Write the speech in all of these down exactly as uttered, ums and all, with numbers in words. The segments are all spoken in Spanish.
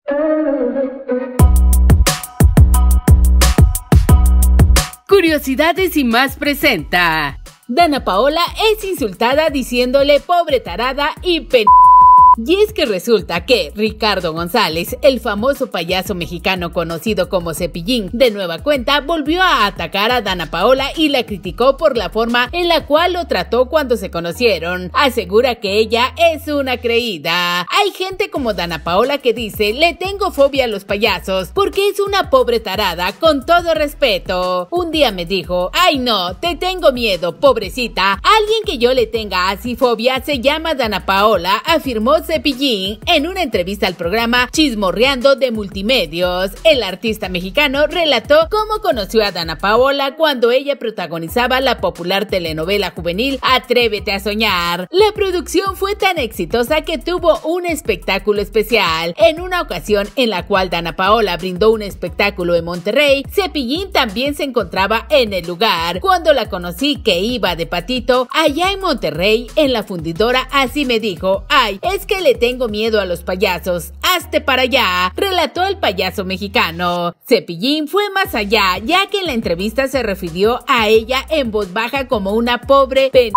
Curiosidades y más presenta. Dana Paola es insultada diciéndole pobre tarada y pen... Y es que resulta que Ricardo González, el famoso payaso mexicano conocido como Cepillín, de nueva cuenta volvió a atacar a Dana Paola y la criticó por la forma en la cual lo trató cuando se conocieron. Asegura que ella es una creída. Hay gente como Dana Paola que dice: le tengo fobia a los payasos porque es una pobre tarada, con todo respeto. Un día me dijo: ay no, te tengo miedo, pobrecita. Alguien que yo le tenga así fobia se llama Dana Paola, afirmó Cepillín en una entrevista al programa Chismorreando de Multimedios. El artista mexicano relató cómo conoció a Dana Paola cuando ella protagonizaba la popular telenovela juvenil Atrévete a Soñar. La producción fue tan exitosa que tuvo un espectáculo especial. En una ocasión en la cual Dana Paola brindó un espectáculo en Monterrey, Cepillín también se encontraba en el lugar. Cuando la conocí que iba de patito allá en Monterrey en la fundidora, así me dijo: ay, es que le tengo miedo a los payasos, hazte para allá, relató el payaso mexicano. Cepillín fue más allá, ya que en la entrevista se refirió a ella en voz baja como una pobre pen...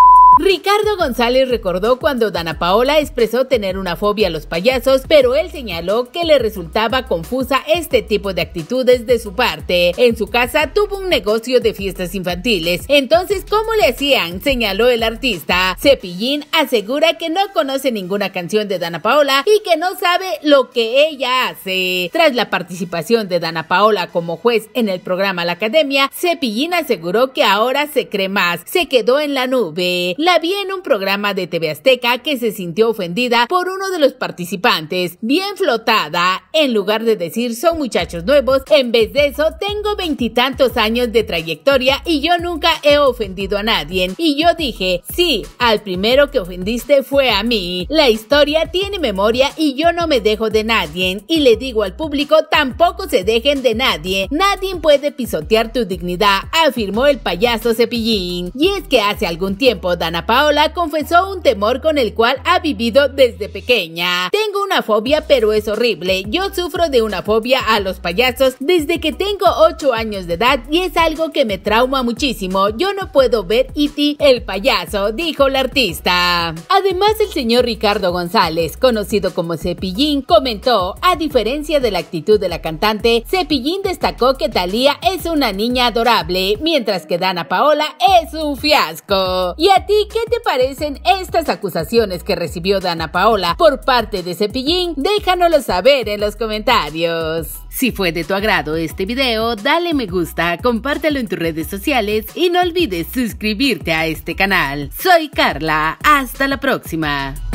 Ricardo González recordó cuando Dana Paola expresó tener una fobia a los payasos, pero él señaló que le resultaba confusa este tipo de actitudes de su parte. En su casa tuvo un negocio de fiestas infantiles, entonces ¿cómo le hacían?, señaló el artista. Cepillín asegura que no conoce ninguna canción de Dana Paola y que no sabe lo que ella hace. Tras la participación de Dana Paola como juez en el programa La Academia, Cepillín aseguró que ahora se cree más, se quedó en la nube. La vi en un programa de T V Azteca que se sintió ofendida por uno de los participantes, bien flotada. En lugar de decir son muchachos nuevos, en vez de eso tengo veintitantos años de trayectoria y yo nunca he ofendido a nadie. Y yo dije: sí, al primero que ofendiste fue a mí. La historia tiene memoria y yo no me dejo de nadie. Y le digo al público: tampoco se dejen de nadie. Nadie puede pisotear tu dignidad, afirmó el payaso Cepillín. Y es que hace algún tiempo Dana Paola confesó un temor con el cual ha vivido desde pequeña. Tengo una fobia, pero es horrible. Yo sufro de una fobia a los payasos desde que tengo ocho años de edad y es algo que me trauma muchísimo. Yo no puedo ver E T el payaso, dijo la artista. Además, el señor Ricardo González, conocido como Cepillín, comentó: a diferencia de la actitud de la cantante, Cepillín destacó que Thalía es una niña adorable, mientras que Dana Paola es un fiasco. ¿Y a ti qué te parecen estas acusaciones que recibió Dana Paola por parte de Cepillín? Déjanoslo saber en los comentarios. Si fue de tu agrado este video, dale me gusta, compártelo en tus redes sociales y no olvides suscribirte a este canal. Soy Carla, hasta la próxima.